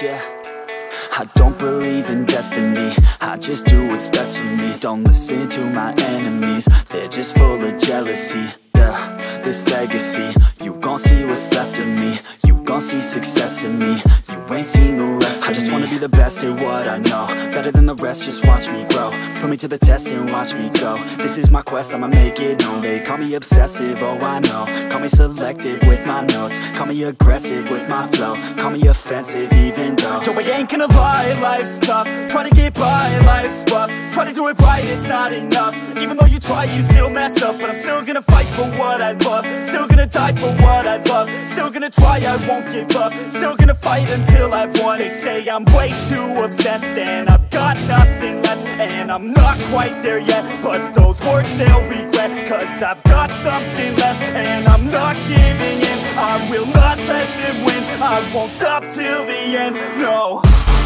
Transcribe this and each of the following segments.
yeah. I don't believe in destiny, I just do what's best for me. Don't listen to my enemies, they're just full of jealousy. Yeah, this legacy, you gon' see what's left of me. You gon' see success in me, you ain't seen the rest of me. I just wanna be the best at what I know, better than the rest, just watch me grow. Put me to the test and watch me go. This is my quest, I'ma make it known. They call me obsessive, oh I know. Call me selective with my notes, call me aggressive with my flow, call me offensive even though yo, I ain't gonna lie, life's tough. Try to get by, life's rough. Try to do it right, it's not enough. Even though you try, you still mess up. But I'm still gonna fight for what I love, still gonna die for what I love, still gonna try, I won't give up, still gonna fight until I've won. They say I'm way too obsessed and I've got nothing left, and I'm not quite there yet, but those words they'll regret, cause I've got something left and I'm not giving in. I will not let them win, I won't stop till the end, no.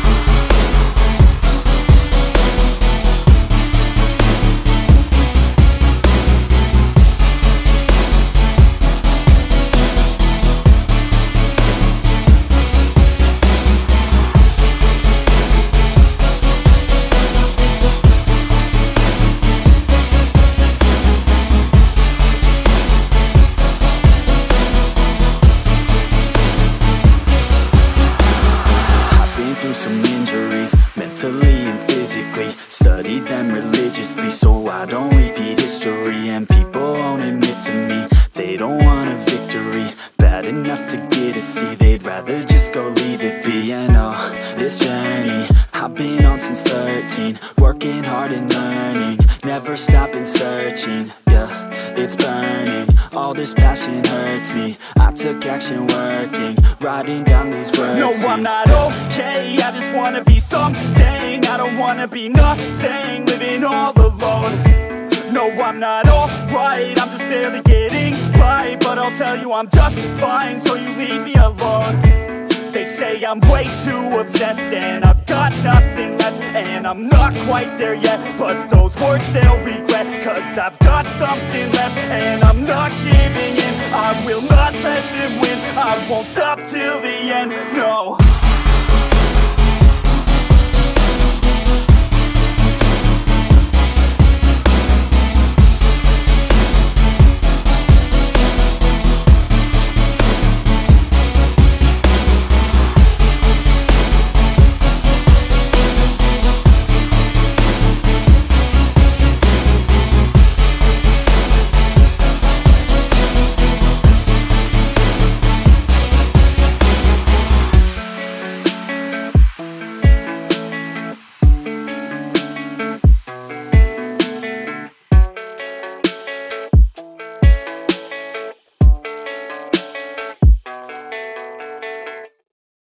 Some injuries, mentally and physically. Studied them religiously so I don't repeat history. And people won't admit to me they don't want a victory bad enough to get a C. They'd rather just go leave it be. And oh, this journey I've been on since 13, working hard and learning, never stopping searching. Yeah, it's burning, all this passion hurts me. I took action working, writing down these words. No, I'm not okay, I just wanna be something. I don't wanna be nothing, living all alone. No, I'm not alright, I'm just barely getting by. But I'll tell you I'm just fine, so you leave me alone. They say I'm way too obsessed and I've got nothing left, and I'm not quite there yet, but those words they'll regret, cause I've got something left and I'm not giving in. I will not let them win, I won't stop till the end, no.